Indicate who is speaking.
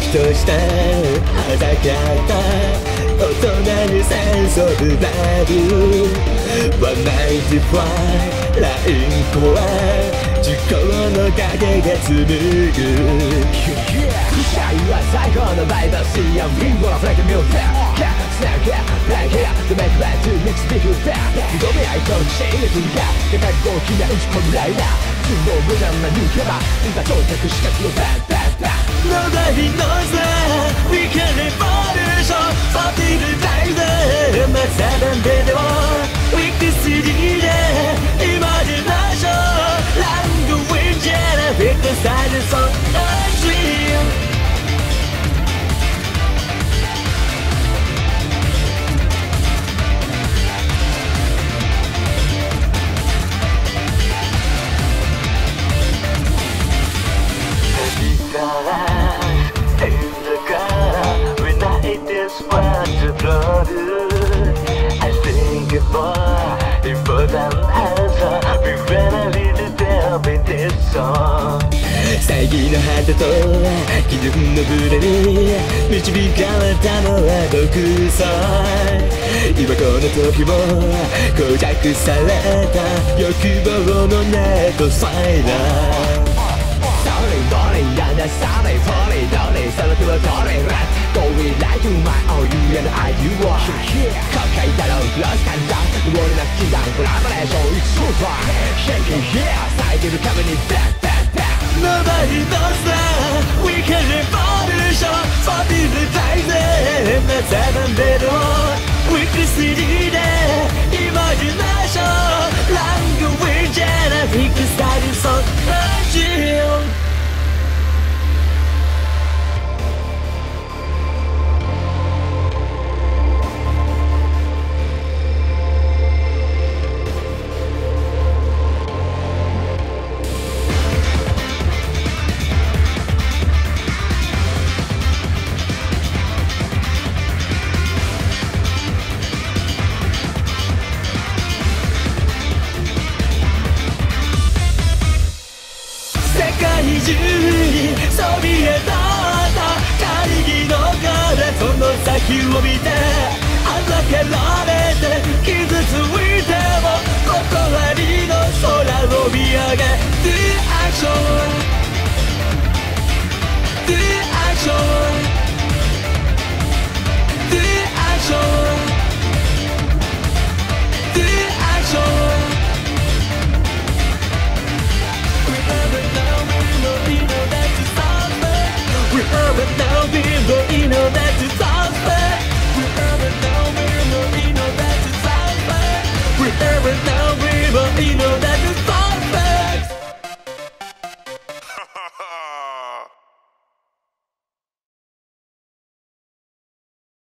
Speaker 1: しとした鮮やか大人にセンスオブラブ One night fly ラインコは時空の影が紡ぐシャイは最高のバイバーシー I'm free wanna flag the music Snap here, black here The make bad to mix big with that 二度目愛とシェイレスがでかい大きな打ち込むライダー都合無難な抜けば今到着したこのバンバンバン Nobody knows that We can revolution Something to die there またなんででも We can see the Imagination Language and Big design So a dream I think it's more important answer When I read the tell me this song 正義の果てと基準のブレに導かれたのは独裁今この時も膠着された欲望のネットサイダーSorry, yeah, that's sorry, sorry, sorry, sorry, sorry, Go with like you, my own, you and I, you are 가까이 따라온 플러스 간다 원이나 긴장, collaboration, it's super Shaking here, 사이드로 가면이 back, back, back Nobody knows that we can revolution Something to die there 나 사람대로 We can see it Imagination Language and I think the style is so fragile中にそびえ立った会議の壁その先を見てあざけられて傷ついても断りの空を見上げ Do action Do action